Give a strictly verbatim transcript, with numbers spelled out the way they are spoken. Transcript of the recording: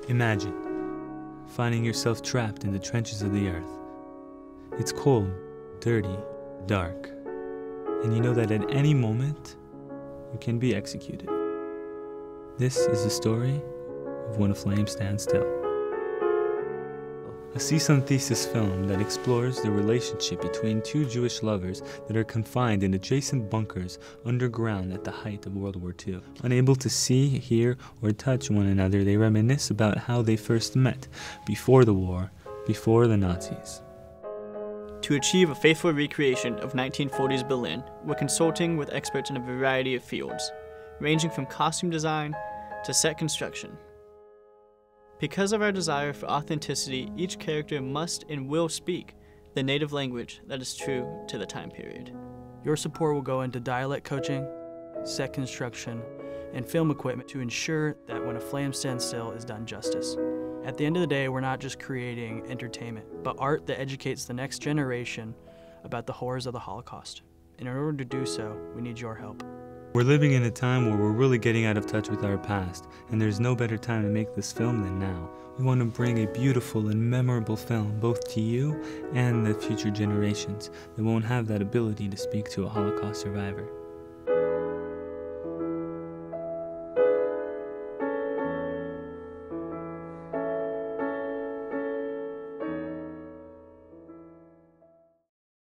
Imagine finding yourself trapped in the trenches of the earth. It's cold, dirty, dark, and you know that at any moment you can be executed. This is the story of When a Flame Stands Still, a season thesis film that explores the relationship between two Jewish lovers that are confined in adjacent bunkers underground at the height of World War Two. Unable to see, hear, or touch one another, they reminisce about how they first met, before the war, before the Nazis. To achieve a faithful recreation of nineteen forties Berlin, we're consulting with experts in a variety of fields, ranging from costume design to set construction. Because of our desire for authenticity, each character must and will speak the native language that is true to the time period. Your support will go into dialect coaching, set construction, and film equipment to ensure that When a Flame Stands Still is done justice. At the end of the day, we're not just creating entertainment, but art that educates the next generation about the horrors of the Holocaust. And in order to do so, we need your help. We're living in a time where we're really getting out of touch with our past, and there's no better time to make this film than now. We want to bring a beautiful and memorable film both to you and the future generations that won't have that ability to speak to a Holocaust survivor.